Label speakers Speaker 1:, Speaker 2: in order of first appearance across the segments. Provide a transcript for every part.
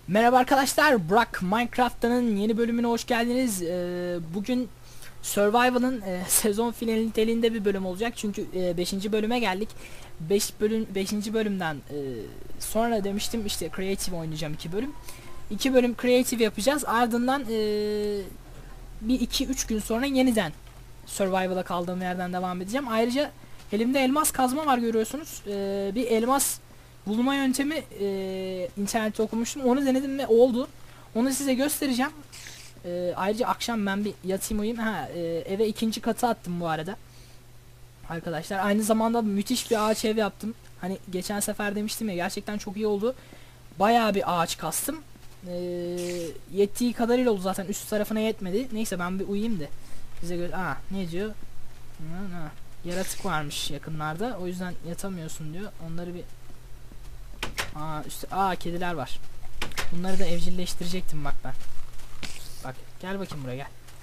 Speaker 1: Merhaba arkadaşlar, Burak Minecraft'ın yeni bölümüne hoş geldiniz. Bugün Survival'ın sezon finali niteliğinde bir bölüm olacak. Çünkü 5. bölüme geldik. 5. bölümden sonra demiştim işte Creative oynayacağım 2 bölüm. 2 bölüm Creative yapacağız. Ardından bir 2-3 gün sonra yeniden Survival'a kaldığım yerden devam edeceğim. Ayrıca elimde elmas kazma var, görüyorsunuz. Bir elmas bulma yöntemi internette okumuştum. Onu denedim ve oldu. Onu size göstereceğim. Ayrıca akşam ben bir yatayım uyuyayım. Eve ikinci katı attım bu arada. Arkadaşlar aynı zamanda müthiş bir ağaç ev yaptım. Hani geçen sefer demiştim ya, gerçekten çok iyi oldu. Bayağı bir ağaç kastım. Yettiği kadarıyla oldu, zaten üst tarafına yetmedi. Neyse ben bir uyuyayım da size ne diyor? Yaratık varmış yakınlarda. O yüzden yatamıyorsun diyor. Onları bir kediler var. Bunları da evcilleştirecektim bak ben. Bak gel bakayım buraya, gel.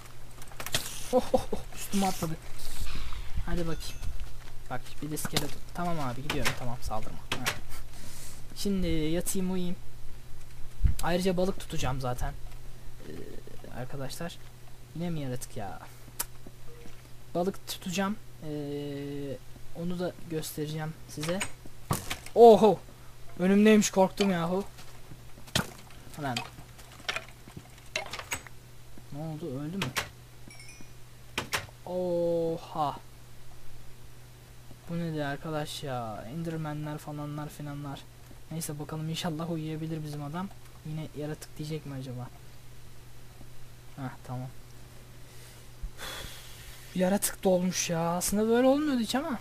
Speaker 1: Üstüme atladı. Hadi bakayım. Bak bir de skeleton. Tamam abi gidiyorum, tamam saldırma. Şimdi yatayım uyuyayım. Ayrıca balık tutacağım zaten. Arkadaşlar. Yine mi yaratık ya? Balık tutacağım. Onu da göstereceğim size. Oho! Önümdeymiş, korktum yahu. Lan. Ne oldu, öldü mü? Oha. Bu nedir arkadaş ya? Enderman'ler falanlar filanlar. Neyse bakalım, inşallah uyuyabilir bizim adam. Yine yaratık diyecek mi acaba? Tamam. Yaratık dolmuş ya. Aslında böyle olmuyordu hiç ama.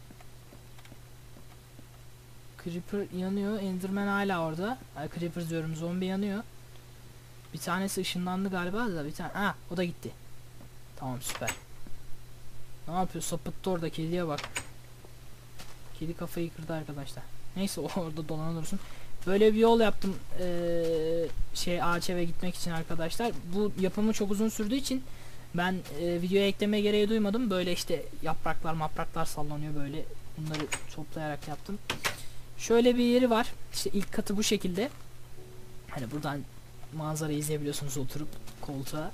Speaker 1: Creeper yanıyor. Enderman hala orada. Creeper diyorum, zombi yanıyor. Bir tanesi ışınlandı galiba da bir tane. O da gitti. Tamam, süper. Ne yapıyor? Sapıttı orada, kediye bak. Kedi kafayı kırdı arkadaşlar. Neyse o orada dolanır. Böyle bir yol yaptım. Ağaç eve gitmek için arkadaşlar. Bu yapımı çok uzun sürdüğü için ben videoya ekleme gereği duymadım. Böyle işte yapraklar sallanıyor böyle. Bunları toplayarak yaptım. Şöyle bir yeri var. İşte ilk katı bu şekilde. Hani buradan manzarayı izleyebiliyorsunuz oturup koltuğa.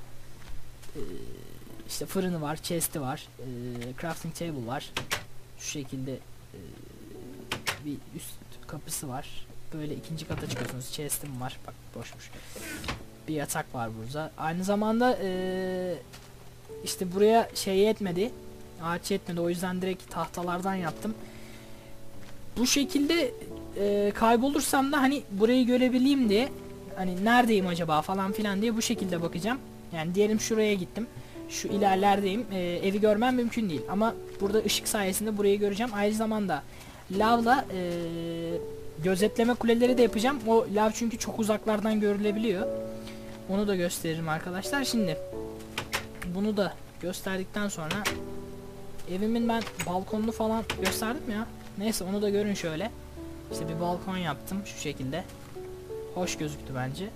Speaker 1: İşte fırını var, chest'i var, crafting table var. Şu şekilde bir üst kapısı var. Böyle ikinci kata çıkıyorsunuz. Chest'im var. Bak boşmuş. Bir yatak var burada. Aynı zamanda işte buraya yetmedi. Ağaç yetmedi. O yüzden direkt tahtalardan yaptım. Bu şekilde kaybolursam da hani burayı görebileyim diye, hani neredeyim acaba falan filan diye bu şekilde bakacağım. Yani diyelim şuraya gittim. Şu ilerlerdeyim. Evi görmem mümkün değil. Ama burada ışık sayesinde burayı göreceğim. Aynı zamanda lavla gözetleme kuleleri de yapacağım. O lav çünkü çok uzaklardan görülebiliyor. Onu da gösteririm arkadaşlar. Şimdi bunu da gösterdikten sonra evimin ben balkonunu falan gösterdim ya. Neyse onu da görün şöyle. İşte bir balkon yaptım şu şekilde. Hoş gözüktü bence.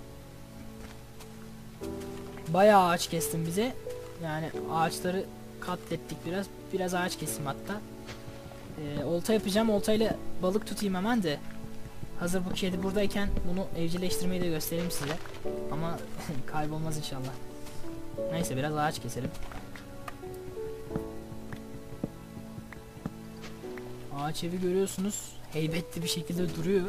Speaker 1: Bayağı ağaç kestim bize. Yani ağaçları katlettik biraz. Biraz ağaç kesim hatta. Olta yapacağım. Oltayla balık tutayım hemen de. Hazır bu kedi buradayken bunu evcilleştirmeyi de göstereyim size. Ama kaybolmaz inşallah. Neyse biraz ağaç keselim. Ağaç evi görüyorsunuz. Heybetli bir şekilde duruyor.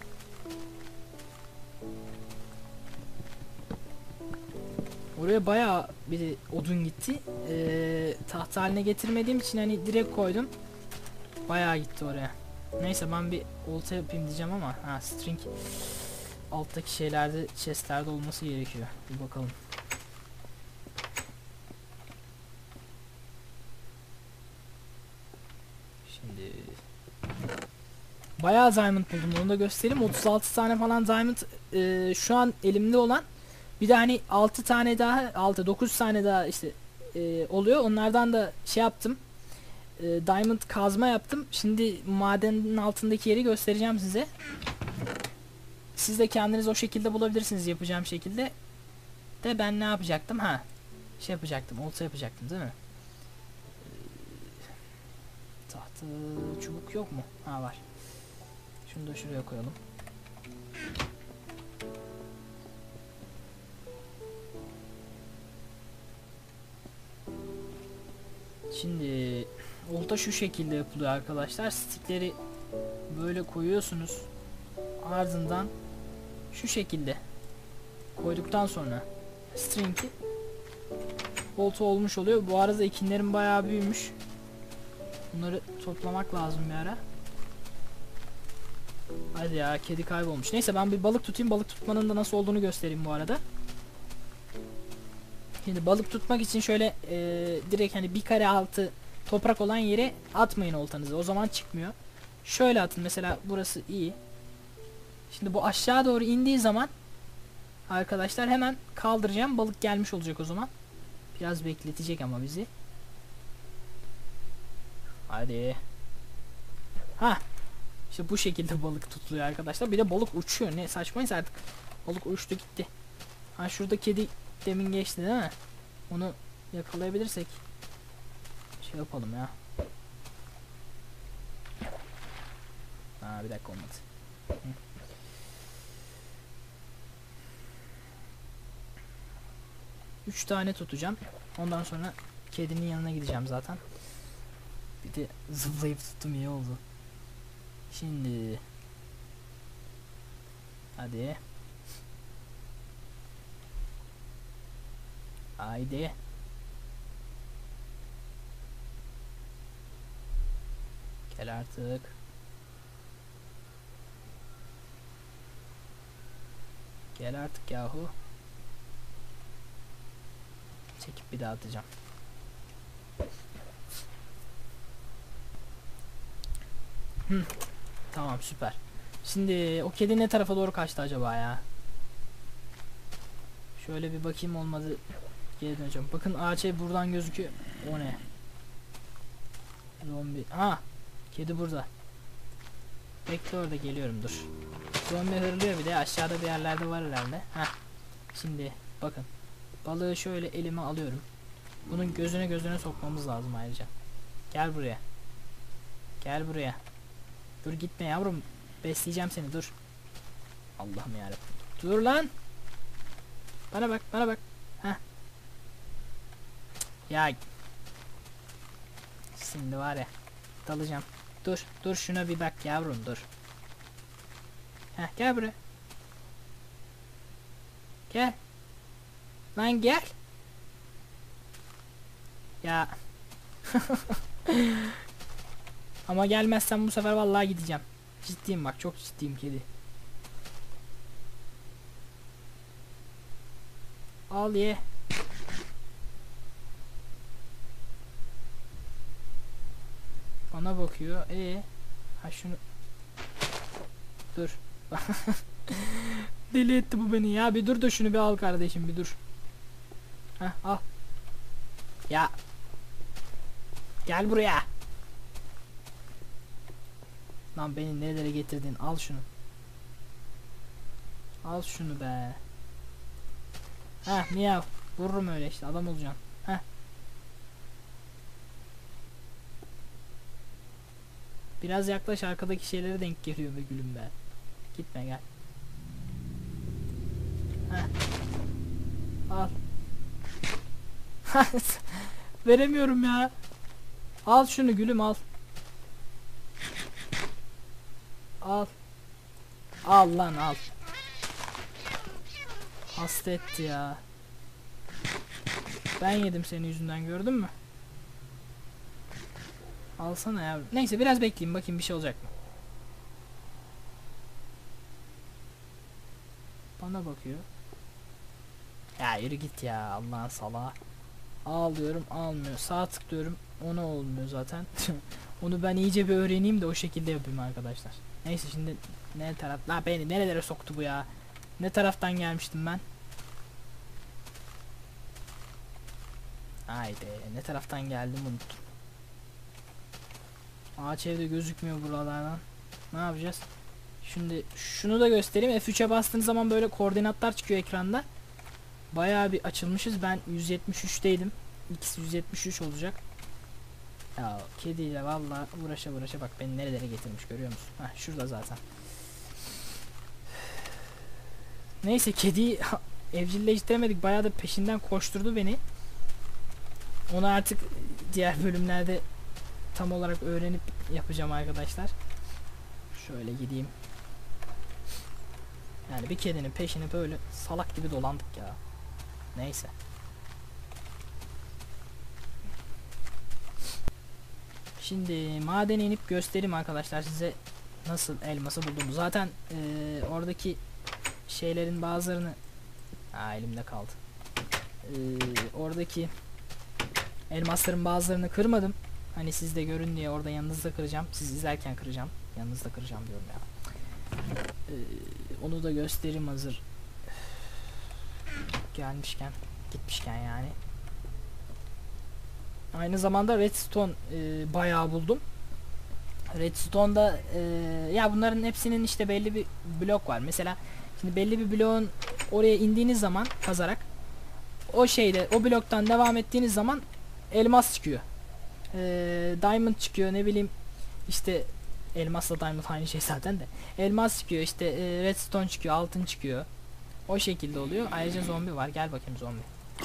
Speaker 1: Oraya bayağı bir odun gitti. Tahta haline getirmediğim için hani direkt koydum. Bayağı gitti oraya. Neyse ben bir olta yapayım diyeceğim ama string alttaki şeylerde, chestlerde olması gerekiyor. Bir bakalım. Şimdi bayağı diamond buldum, onu da göstereyim. 36 tane falan diamond şu an elimde olan. Bir de hani 6 tane daha, 9 tane daha işte oluyor. Onlardan da yaptım. Diamond kazma yaptım. Şimdi madenin altındaki yeri göstereceğim size. Siz de kendiniz o şekilde bulabilirsiniz, yapacağım şekilde. De ben ne yapacaktım? Yapacaktım. Olta yapacaktım değil mi? Tahta çubuk yok mu? Var. Şunu da şuraya koyalım. Şimdi olta şu şekilde yapılıyor arkadaşlar. Stickleri böyle koyuyorsunuz. Ardından şu şekilde koyduktan sonra string'i olta olmuş oluyor. Bu arada ekinlerim bayağı büyümüş. Bunları toplamak lazım bir ara. Hadi ya, kedi kaybolmuş. Neyse ben bir balık tutayım. Balık tutmanın da nasıl olduğunu göstereyim bu arada. Şimdi balık tutmak için şöyle direkt hani bir kare altı toprak olan yere atmayın oltanızı. O zaman çıkmıyor. Şöyle atın. Mesela burası iyi. Şimdi bu aşağı doğru indiği zaman arkadaşlar hemen kaldıracağım. Balık gelmiş olacak o zaman. Biraz bekletecek ama bizi. Hadi. Ha. İşte bu şekilde balık tutuluyor arkadaşlar. Bir de balık uçuyor. Ne saçmaysa artık. Balık uçtu gitti. Ha, şurada kedi demin geçti değil mi? Onu yakalayabilirsek şey yapalım ya. Ha, bir dakika olmadı. Hı. 3 tane tutacağım. Ondan sonra kedinin yanına gideceğim zaten. Bir de zıplayıp tuttum, iyi oldu. Şimdi hadi. Haydi. Gel artık. Gel artık yahu. Çekip bir daha atacağım. Tamam, süper. Şimdi o kedi ne tarafa doğru kaçtı acaba ya? Şöyle bir bakayım, olmadı geri döneceğim. Bakın ağaç ev buradan gözüküyor. O ne? Zombi. Ha, kedi burada. Bekle orada, geliyorum, dur. Zombi hırlıyor, bir de aşağıda bir yerlerde var herhalde. Heh. Şimdi bakın. Balığı şöyle elime alıyorum. Bunun gözüne sokmamız lazım ayrıca. Gel buraya. Gel buraya. Dur gitme yavrum. Besleyeceğim seni, dur. Allah'ım yarabbim. Dur lan. Bana bak, bana bak. Heh. Ya. Şimdi var ya. Dalacağım. Dur, dur şuna bir bak yavrum, dur. Heh, gel buraya. Gel. Lan gel. Ya. Ama gelmezsem bu sefer vallahi gideceğim. Ciddiyim bak, çok ciddiyim kedi. Al ye. Bana bakıyor. Ha şunu. Dur. Deli etti bu beni ya. Bir dur da şunu bir al kardeşim, bir dur. Heh, al. Ya. Gel buraya. Lan beni nerelere getirdin? Al şunu. Al şunu be. Heh, miyav. Vururum öyle işte, adam olacaksın. Heh. Biraz yaklaş, arkadaki şeylere denk geliyor be gülüm be. Gitme, gel. Heh. Al. Veremiyorum ya. Al şunu gülüm, al. Al. Al lan, al. Hasta etti ya. Ben yedim senin yüzünden, gördün mü? Alsana ya. Neyse biraz bekleyeyim, bakayım bir şey olacak mı? Bana bakıyor. Ya yürü git ya, Allah'ın salağı. Al diyorum, almıyor. Sağ tıklıyorum, ona olmuyor zaten. Onu ben iyice bir öğreneyim de o şekilde yapayım arkadaşlar. Neyse şimdi ne taraf? La beni nerelere soktu bu ya? Ne taraftan gelmiştim ben? Haydi, ne taraftan geldim unuttum. Ağaç evde gözükmüyor buralardan. Ne yapacağız? Şimdi şunu da göstereyim. F3'e bastığınız zaman böyle koordinatlar çıkıyor ekranda. Bayağı bir açılmışız. Ben 173'teydim. İkisi 173 olacak. Ya kediyle vallahi uğraşa bak beni nerelere getirmiş, görüyor musun? Heh, şurada zaten. Neyse, kediyi evcilleştiremedik. Bayağı da peşinden koşturdu beni. Onu artık diğer bölümlerde tam olarak öğrenip yapacağım arkadaşlar. Şöyle gideyim. Yani bir kedinin peşini böyle salak gibi dolandık ya. Neyse. Şimdi madene inip göstereyim arkadaşlar size nasıl elması bulduğumu. Zaten oradaki şeylerin bazılarını elimde kaldı. Oradaki elmasların bazılarını kırmadım. Hani siz de görün diye orada yanınızda kıracağım. Siz izlerken kıracağım. Yanınızda kıracağım diyorum ya. Onu da göstereyim hazır gelmişken, gitmişken yani. Aynı zamanda redstone bayağı buldum. Redstone'da ya bunların hepsinin işte belli bir blok var. Mesela şimdi belli bir bloğun oraya indiğiniz zaman kazarak o şeyde o bloktan devam ettiğiniz zaman elmas çıkıyor. Diamond çıkıyor, ne bileyim işte elmasla diamond aynı şey zaten de. Elmas çıkıyor işte, redstone çıkıyor, altın çıkıyor. O şekilde oluyor. Ayrıca zombi var. Gel bakayım zombi.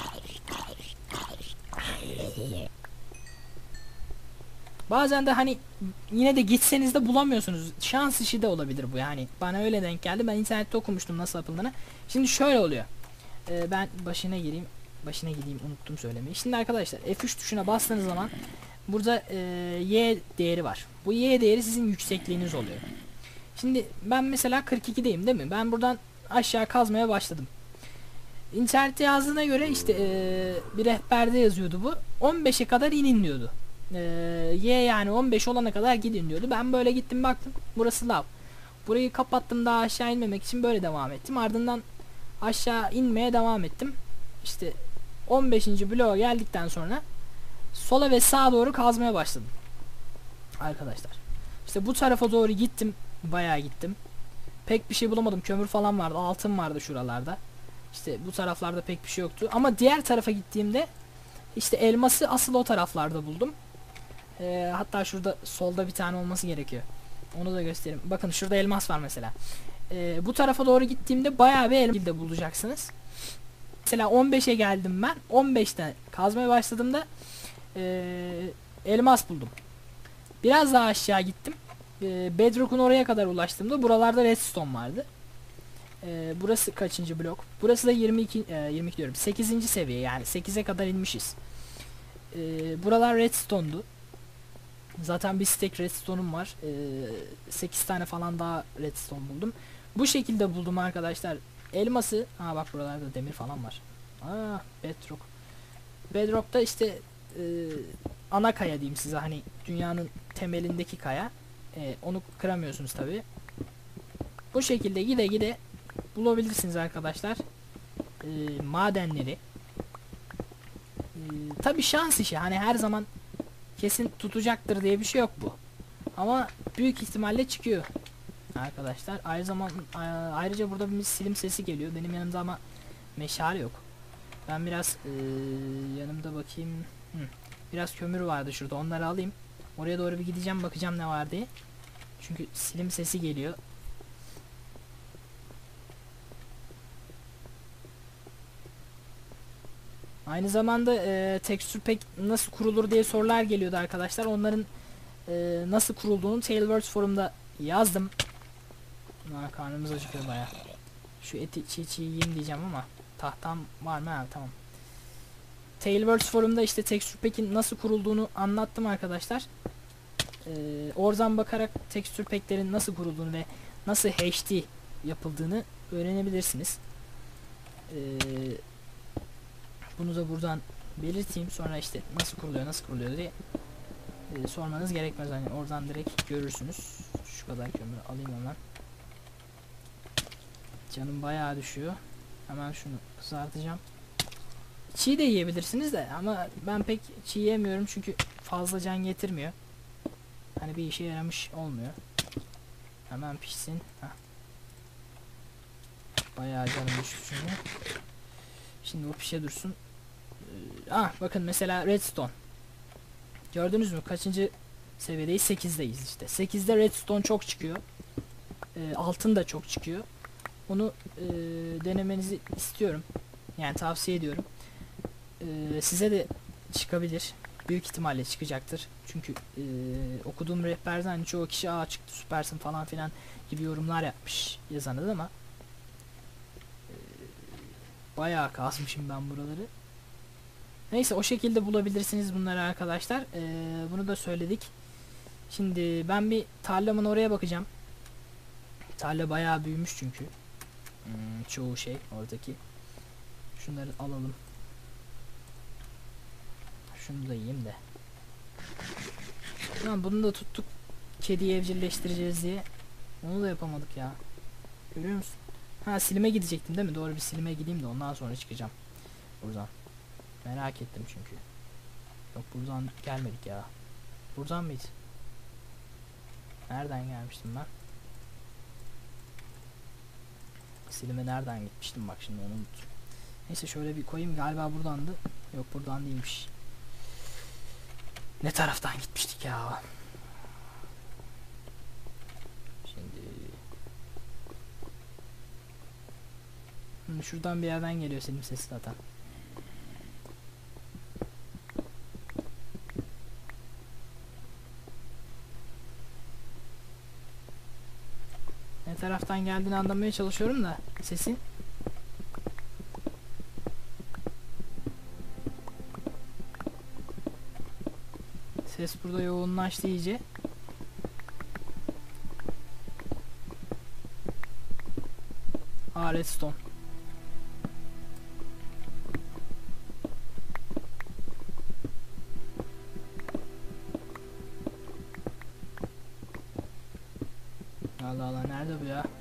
Speaker 1: Bazen de hani yine de gitseniz de bulamıyorsunuz. Şans işi de olabilir bu yani. Bana öyle denk geldi. Ben internette okumuştum nasıl yapıldığını. Şimdi şöyle oluyor. Ben başına gideyim, unuttum söylemeyi. Şimdi arkadaşlar F3 tuşuna bastığınız zaman burada Y değeri var. Bu Y değeri sizin yüksekliğiniz oluyor. Şimdi ben mesela 42'deyim değil mi? Ben buradan aşağı kazmaya başladım. İnternette yazdığına göre işte bir rehberde yazıyordu bu. 15'e kadar inin diyordu. Y yani 15 olana kadar gidin diyordu. Ben böyle gittim baktım. Burası lav. Burayı kapattım, daha aşağı inmemek için böyle devam ettim. Ardından aşağı inmeye devam ettim. İşte 15. bloğa geldikten sonra sola ve sağa doğru kazmaya başladım. Arkadaşlar. İşte bu tarafa doğru gittim. Bayağı gittim. Pek bir şey bulamadım. Kömür falan vardı. Altın vardı şuralarda. İşte bu taraflarda pek bir şey yoktu. Ama diğer tarafa gittiğimde işte elması asıl o taraflarda buldum. Hatta şurada solda bir tane olması gerekiyor. Onu da göstereyim. Bakın şurada elmas var mesela. Bu tarafa doğru gittiğimde bayağı bir elmas de bulacaksınız. Mesela 15'e geldim ben. 15'te kazmaya başladığımda elmas buldum. Biraz daha aşağı gittim. Bedrock'un oraya kadar ulaştığımda buralarda redstone vardı. Burası kaçıncı blok? Burası da 22 diyorum. 8. seviye yani 8'e kadar inmişiz. Buralar redstone'du. Zaten bir stack redstone'um var. 8 tane falan daha redstone buldum. Bu şekilde buldum arkadaşlar. Elması. Bak buralarda demir falan var. Bedrock. Bedrock'ta işte ana kaya diyeyim size, hani dünyanın temelindeki kaya. Onu kıramıyorsunuz tabi. Bu şekilde gide gide bulabilirsiniz arkadaşlar madenleri. Tabi şans işi, hani her zaman kesin tutacaktır diye bir şey yok bu. Ama büyük ihtimalle çıkıyor arkadaşlar. Ayrıca burada bir silim sesi geliyor. Benim yanımda ama meşale yok. Ben biraz yanımda bakayım. Biraz kömür vardı şurada, onları alayım. Oraya doğru bir gideceğim, bakacağım ne var diye. Çünkü silim sesi geliyor. Aynı zamanda texture pack nasıl kurulur diye sorular geliyordu arkadaşlar. Onların nasıl kurulduğunu Tailwords forumda yazdım. Karnımız acıkıyor baya. Şu eti çiğ yiyeyim diyeceğim ama tahtam var mı? Tamam. Tailwords forumda işte texture pack'in nasıl kurulduğunu anlattım arkadaşlar. Oradan bakarak texture pack'lerin nasıl kurulduğunu ve nasıl HD yapıldığını öğrenebilirsiniz. Bunu da buradan belirteyim, sonra işte nasıl kuruluyor diye sormanız gerekmez, hani oradan direkt görürsünüz. Şu kadar kömür alayım hemen. Canım bayağı düşüyor. Hemen şunu kızartacağım. Çiğ de yiyebilirsiniz de ama ben pek çiğ yemiyorum çünkü fazla can getirmiyor. Hani bir işe yaramış olmuyor. Hemen pişsin. Bayağı canım düştü çünkü. Şimdi o pişe dursun. Bakın mesela redstone. Gördünüz mü? Kaçıncı seviyedeyiz? 8'deyiz işte. 8'de redstone çok çıkıyor. Altın da çok çıkıyor. Onu denemenizi istiyorum. Yani tavsiye ediyorum. Size de çıkabilir. büyük ihtimalle çıkacaktır. Çünkü okuduğum rehberden hani çoğu kişi aa çıktı süpersin falan filan gibi yorumlar yapmış yazanız ama bayağı kasmışım ben buraları. Neyse o şekilde bulabilirsiniz bunları arkadaşlar. Bunu da söyledik. Şimdi ben bir tarlamın oraya bakacağım. Tarla bayağı büyümüş çünkü. Çoğu şey oradaki. Şunları alalım. Şunu da yiyeyim de. Lan bunu da tuttuk. Kediyi evcilleştireceğiz diye. Onu da yapamadık ya. Görüyor musun? Ha silime gidecektim değil mi? Doğru bir silime gideyim de ondan sonra çıkacağım. Buradan. Merak ettim çünkü. Yok buradan gelmedik ya. Buradan mıydı? Nereden gelmiştim ben? Silime nereden gitmiştim bak şimdi onu unuttum. Neyse şöyle bir koyayım galiba buradandı. Yok buradan değilmiş. Ne taraftan gitmiştik ya? Şimdi şuradan bir yerden geliyor senin sesi zaten. Ne taraftan geldiğini anlamaya çalışıyorum da sesin. Ses burada yoğunlaştı iyice. Redstone. Allah Allah nerede bu ya?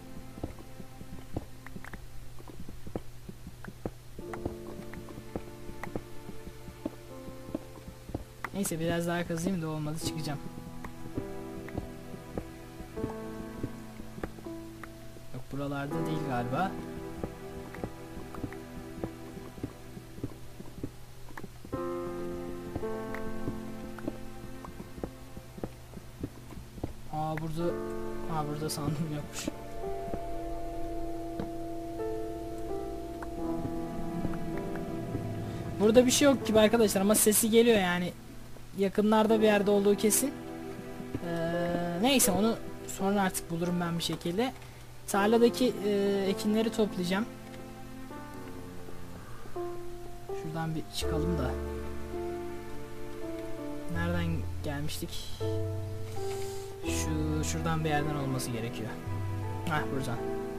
Speaker 1: Neyse biraz daha kazayım da olmadı çıkacağım. Yok buralarda değil galiba. Burada sandım yokmuş. Burada bir şey yok gibi arkadaşlar ama sesi geliyor yani. Yakınlarda bir yerde olduğu kesin. Neyse onu sonra artık bulurum ben bir şekilde. Tarladaki ekinleri toplayacağım. Şuradan bir çıkalım da. Nereden gelmiştik? Şuradan bir yerden olması gerekiyor. Hah buradan.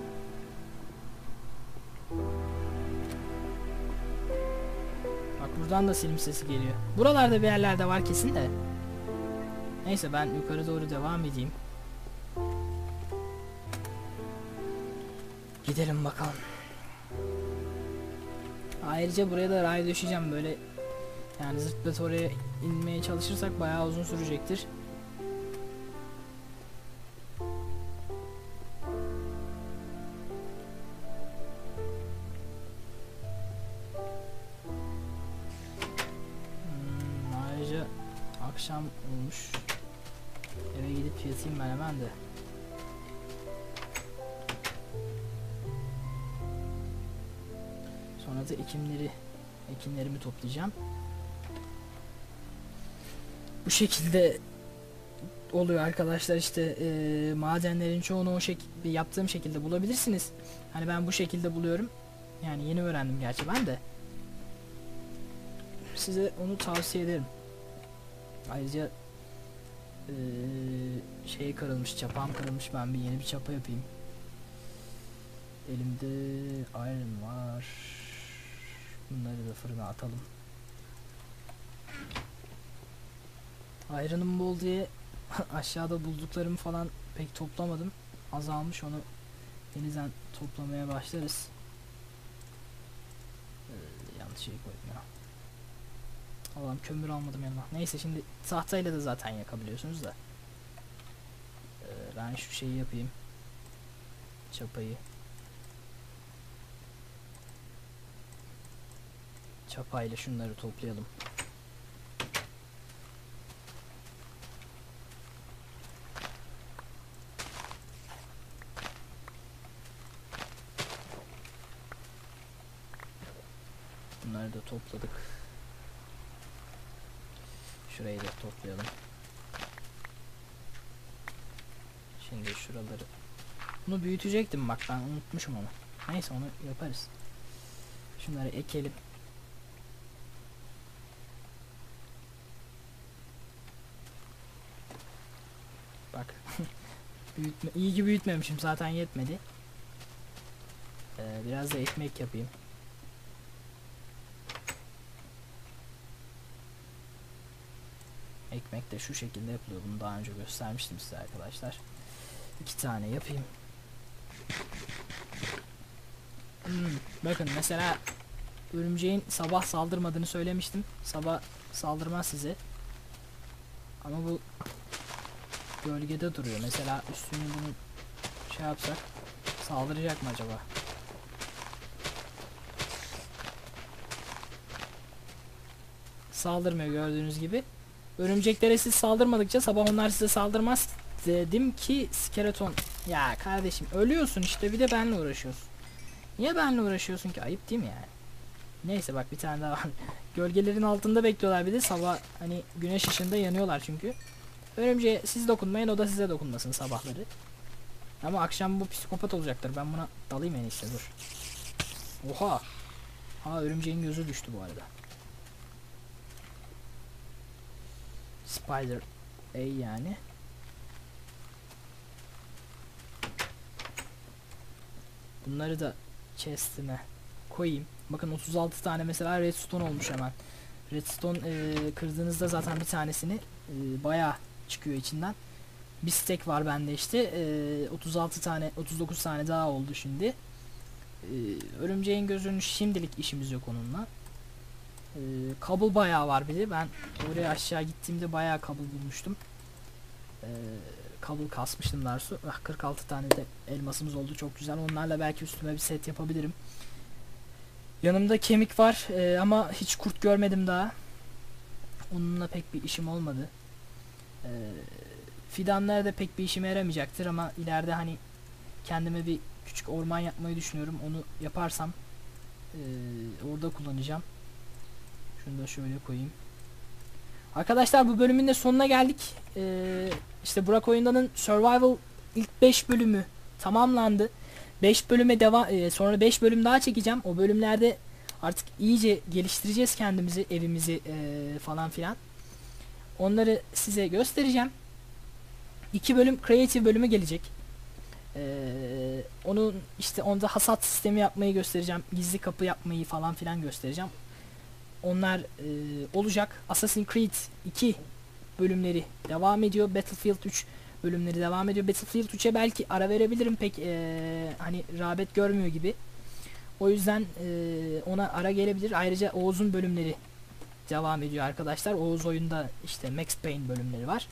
Speaker 1: Bak buradan da silim sesi geliyor. Buralarda bir yerlerde var kesin de. Neyse ben yukarı doğru devam edeyim. Gidelim bakalım. Ayrıca buraya da ray döşeceğim böyle. Yani zıplat oraya inmeye çalışırsak bayağı uzun sürecektir. Ayrıca akşam olmuş. Eve gidip yatayım ben hemen de. Sonra da ekinlerimi toplayacağım. Bu şekilde oluyor arkadaşlar işte madenlerin çoğunu o şekilde yaptığım şekilde bulabilirsiniz. Hani ben bu şekilde buluyorum. Yani yeni öğrendim gerçi ben de. Size onu tavsiye ederim. Ayrıca şey kırılmış, çapam kırılmış. Ben yeni bir çapa yapayım. Elimde iron var. Bunları da fırına atalım. Iron'ım bol diye aşağıda bulduklarımı falan pek toplamadım. Azalmış, onu denizden toplamaya başlarız. Yanlış şey koydum ya. Allah'ım kömür almadım yanıma. Neyse şimdi tahtayla da zaten yakabiliyorsunuz da. Ben şu şeyi yapayım. Çapayı. Çapayla şunları toplayalım. Bunları da topladık. Şurayı da toplayalım. Şimdi şuraları. Bunu büyütecektim bak, ben unutmuşum onu. Neyse, onu yaparız. Şunları ekelim. Bak. İyi ki büyütmemişim, zaten yetmedi. Biraz da ekmek yapayım. Ekmek de şu şekilde yapılıyor. Bunu daha önce göstermiştim size arkadaşlar. 2 tane yapayım. Bakın mesela örümceğin sabah saldırmadığını söylemiştim. Sabah saldırmaz size. Ama bu gölgede duruyor. Mesela üstünü bunu şey yapsak saldıracak mı acaba? Saldırmıyor gördüğünüz gibi. Örümceklere siz saldırmadıkça sabah onlar size saldırmaz dedim ki skeleton. Ya kardeşim ölüyorsun işte, bir de benle uğraşıyorsun. Niye benle uğraşıyorsun ki? Ayıp değil mi yani? Neyse bak, bir tane daha var. Gölgelerin altında bekliyorlar, bir de sabah hani güneş ışığında yanıyorlar çünkü. Örümceğe siz dokunmayın, o da size dokunmasın sabahları. Ama akşam bu psikopat olacaktır. Ben buna dalayım en iyisi, dur. Oha. Ha, örümceğin gözü düştü bu arada. Spider A yani. Bunları da chest'ime koyayım. Bakın 36 tane mesela redstone olmuş hemen. Redstone kırdığınızda zaten bir tanesini bayağı çıkıyor içinden. Bir stack var bende işte. 36 tane 39 tane daha oldu şimdi. Örümceğin gözünün şimdilik işimiz yok onunla. Kabul bayağı var bir de. Ben oraya aşağı gittiğimde bayağı kabul bulmuştum. Kabul kasmıştım daha doğrusu. 46 tane de elmasımız oldu, çok güzel. Onlarla belki üstüme bir set yapabilirim. Yanımda kemik var ama hiç kurt görmedim daha. Onunla pek bir işim olmadı. Fidanlar da pek bir işime yaramayacaktır ama ileride hani kendime bir küçük orman yapmayı düşünüyorum. Onu yaparsam orada kullanacağım. Şunu da şöyle koyayım. Arkadaşlar bu bölümün de sonuna geldik. İşte Burak Oyundan'ın Survival ilk 5 bölümü tamamlandı. 5 bölüme devam, sonra 5 bölüm daha çekeceğim. O bölümlerde artık iyice geliştireceğiz kendimizi, evimizi falan filan. Onları size göstereceğim. 2 bölüm Creative bölümü gelecek. Onun işte onda hasat sistemi yapmayı göstereceğim. Gizli kapı yapmayı falan filan göstereceğim. Onlar olacak. Assassin's Creed 2 bölümleri devam ediyor. Battlefield 3 bölümleri devam ediyor. Battlefield 3'e belki ara verebilirim. Pek hani rağbet görmüyor gibi. O yüzden ona ara gelebilir. Ayrıca Oğuz'un bölümleri devam ediyor arkadaşlar. Oğuz oyunda işte Max Payne bölümleri var.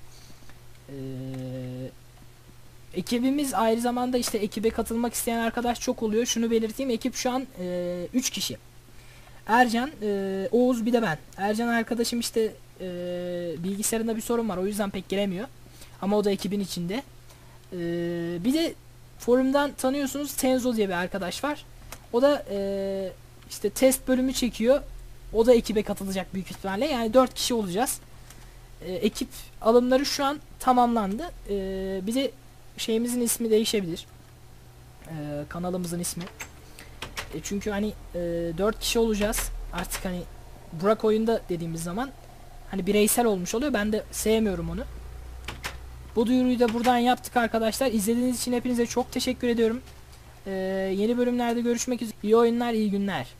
Speaker 1: Ekibimiz aynı zamanda işte ekibe katılmak isteyen arkadaş çok oluyor. Şunu belirteyim. Ekip şu an 3 kişi. Ercan, Oğuz, bir de ben. Ercan arkadaşım işte bilgisayarında bir sorun var. O yüzden pek giremiyor. Ama o da ekibin içinde. Bir de forumdan tanıyorsunuz, Tenzo diye bir arkadaş var. O da işte test bölümü çekiyor. O da ekibe katılacak büyük ihtimalle. Yani 4 kişi olacağız. Ekip alımları şu an tamamlandı. Bir de şeyimizin ismi değişebilir. Kanalımızın ismi. Çünkü hani 4 kişi olacağız. Artık hani Burak oyunda dediğimiz zaman hani bireysel olmuş oluyor. Ben de sevmiyorum onu. Bu duyuruyu da buradan yaptık arkadaşlar. İzlediğiniz için hepinize çok teşekkür ediyorum. Yeni bölümlerde görüşmek üzere. İyi oyunlar, iyi günler.